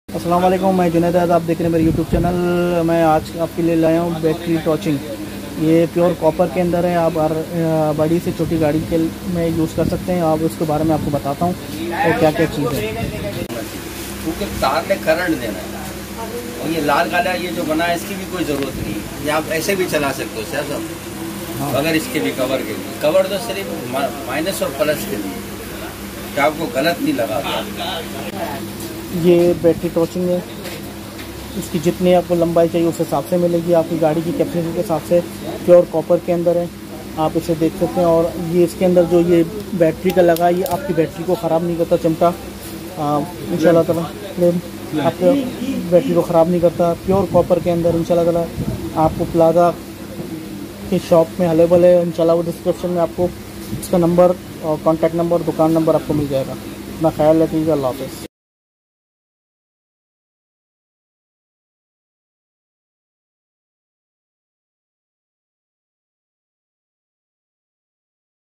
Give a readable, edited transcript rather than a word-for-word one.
अस्सलाम वालेकुम, मैं जुनैद, आप देख रहे हैं मेरे यूट्यूब चैनल। मैं आज आपके लिए लाया हूँ बैटरी टॉर्चिंग। ये प्योर कॉपर के अंदर है। आप बड़ी से छोटी गाड़ी के में यूज़ कर सकते हैं। आप उसके बारे में आपको बताता हूँ और क्या क्या चीज़ है। क्योंकि तार में करंट देना है और ये लाल काला ये जो बना है इसकी भी कोई ज़रूरत नहीं है। ये आप ऐसे भी चला सकते हो सर सब। हाँ। अगर इसके भी कवर के लिए कवर तो सिर्फ माइनस और प्लस के लिए, क्या आपको गलत नहीं लगा। ये बैटरी टॉर्चिंग है। इसकी जितनी आपको लंबाई चाहिए उस हिसाब से मिलेगी। आपकी गाड़ी की कैपेसिटी के हिसाब से प्योर कॉपर के अंदर है। आप इसे देख सकते हैं। और ये इसके अंदर जो ये बैटरी का लगा, ये आपकी बैटरी को ख़राब नहीं करता। चिमटा इंशाल्लाह ताला आपके बैटरी को ख़राब नहीं करता। प्योर कॉपर के अंदर इंशाल्लाह ताला आपको प्लाजा की शॉप में अवेलेबल है। इंशाल्लाह वो डिस्क्रिप्शन में आपको इसका नंबर और कॉन्टैक्ट नंबर, दुकान नंबर आपको मिल जाएगा। अपना ख्याल रखिएगा। अल्लाह हाफ़िज़।